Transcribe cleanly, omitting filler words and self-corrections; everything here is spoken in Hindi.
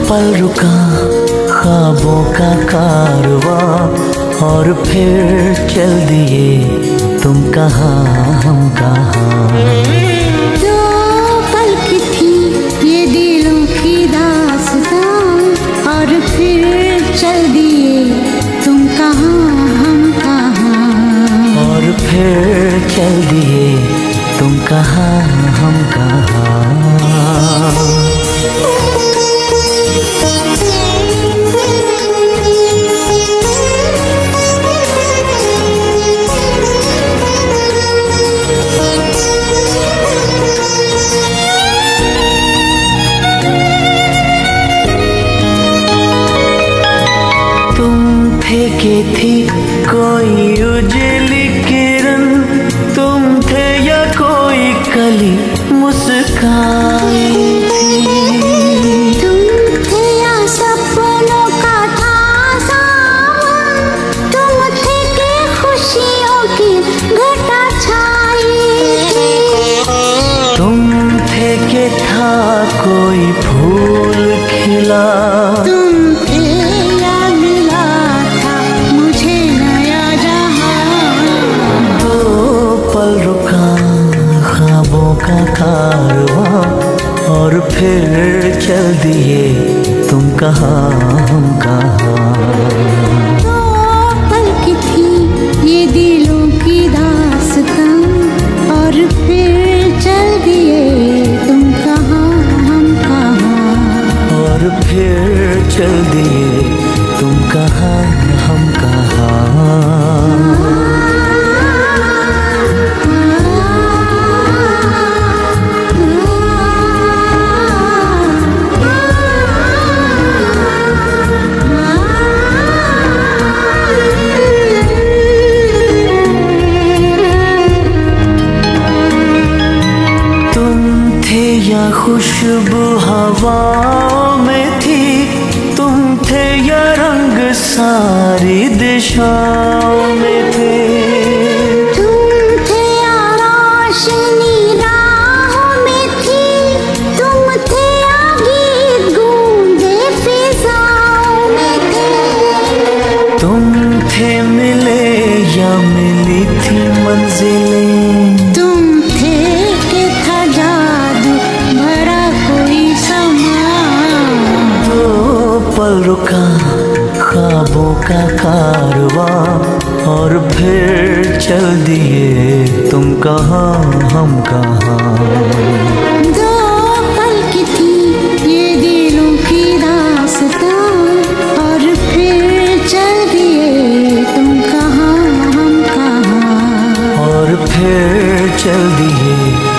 पल रुका ख्वाबों का कारवां और फिर चल दिए तुम कहाँ हम कहाँ। दो पल की थी ये दिलों की दास्तां और फिर चल दिए तुम कहाँ हम कहाँ। और फिर चल दिए तुम कहाँ हम कहाँ। फेंके थी कोई उजली किरण, तुम थे या कोई कली मुस्काई थी। तुम थे या सपनों का था सावन, तुम थे के खुशियों की घटा छाई थी। तुम थे के था कोई फूल खिला, तुम थे का कारवां और फिर चल दिए तुम कहाँ हम कहाँ। दो पल की थी ये दिलों की दास्तां और फिर चल दिए तुम कहाँ हम कहाँ। और फिर चल दिए तुम कहाँ हम कहाँ। या खुशबू हवाओं में थी, तुम थे या रंग सारी दिशाओं में थे। तुम थे या रोशनी राहों में थी, तुम थे या गीत गूंजे फिजाओं में थे। तुम थे मिले या मिली थी मंजिलें, तुम थे के था जादू भरा कोई समा। दो पल रुका ख्वाबों का कारवां और फिर चल दिए तुम कहाँ हम कहाँ। दो पल की थी ये दिलों की दास्तां और फिर चल दिए तुम कहाँ हम कहाँ। और फिर चल दिए